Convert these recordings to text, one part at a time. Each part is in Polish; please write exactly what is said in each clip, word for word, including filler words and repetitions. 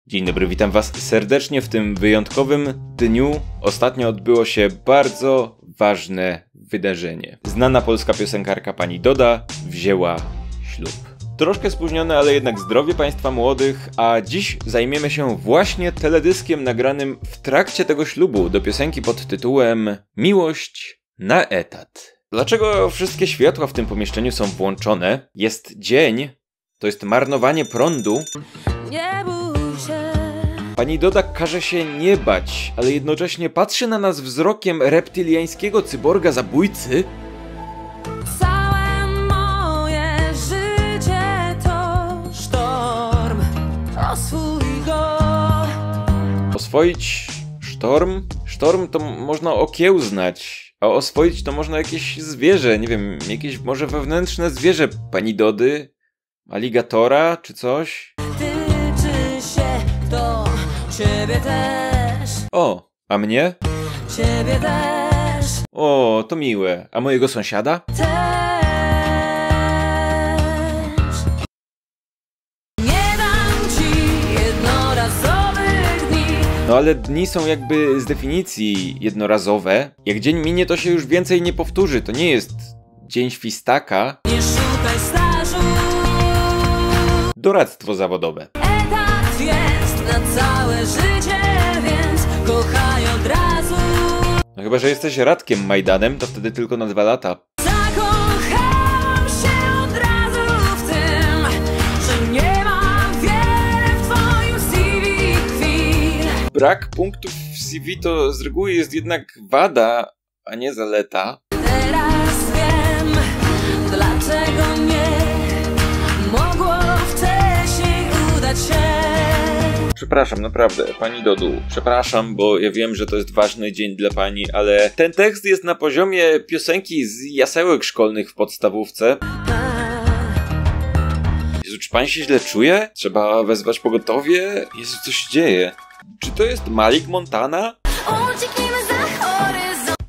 Dzień dobry, witam was serdecznie w tym wyjątkowym dniu. Ostatnio odbyło się bardzo ważne wydarzenie. Znana polska piosenkarka pani Doda wzięła ślub. Troszkę spóźnione, ale jednak zdrowie państwa młodych, a dziś zajmiemy się właśnie teledyskiem nagranym w trakcie tego ślubu do piosenki pod tytułem Miłość na etat. Dlaczego wszystkie światła w tym pomieszczeniu są włączone? Jest dzień, to jest marnowanie prądu. Nie bój się. Pani Doda każe się nie bać, ale jednocześnie patrzy na nas wzrokiem reptyliańskiego cyborga zabójcy. Całe moje życie to sztorm. Oswój go. Oswoić sztorm? Sztorm to można okiełznać, a oswoić to można jakieś zwierzę, nie wiem, jakieś może wewnętrzne zwierzę pani Dody? Aligatora czy coś? Tyczy się to ciebie też. O, a mnie? Ciebie też. O, to miłe. A mojego sąsiada? Też. Nie dam ci jednorazowych dni. No ale dni są jakby z definicji jednorazowe. Jak dzień minie, to się już więcej nie powtórzy. To nie jest dzień świstaka. Nie szukaj stażu. Doradztwo zawodowe. Etat jest na całe życie, więc kochaj od razu. No chyba, że jesteś Radkiem Majdanem, to wtedy tylko na dwa lata. Zakochałam się od razu w tym, że nie ma wiele w twoim C V chwil. Brak punktów w C V to z reguły jest jednak wada, a nie zaleta. Teraz wiem, dlaczego nie mogło wcześniej udać się. Przepraszam, naprawdę, pani Dodu, przepraszam, bo ja wiem, że to jest ważny dzień dla pani, ale ten tekst jest na poziomie piosenki z jasełek szkolnych w podstawówce. Jezu, czy pani się źle czuje? Trzeba wezwać pogotowie? Jezu, co się dzieje? Czy to jest Malik Montana? Ucieknijmy za horyzont.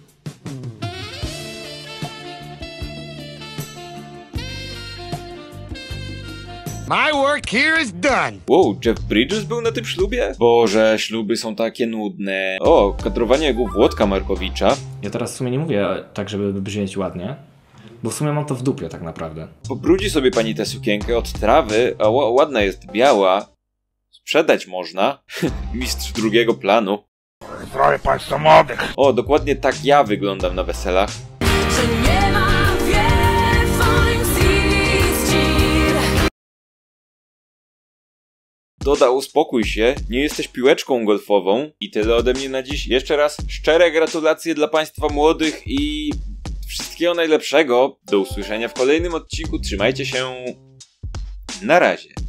My work here is done. Wow, Jeff Bridges był na tym ślubie? Boże, śluby są takie nudne. O, kadrowanie jak u Włodka Markowicza. Ja teraz w sumie nie mówię tak, żeby brzmieć ładnie, bo w sumie mam to w dupie tak naprawdę. Pobrudzi sobie pani tę sukienkę od trawy, a ła- ładna jest biała. Sprzedać można. Mistrz drugiego planu. Zdrowie państwa młodych. O, dokładnie tak ja wyglądam na weselach. Że nie ma wiele w twoim C V skill. Doda, uspokój się, nie jesteś piłeczką golfową. I tyle ode mnie na dziś. Jeszcze raz szczere gratulacje dla państwa młodych i wszystkiego najlepszego. Do usłyszenia w kolejnym odcinku. Trzymajcie się. Na razie.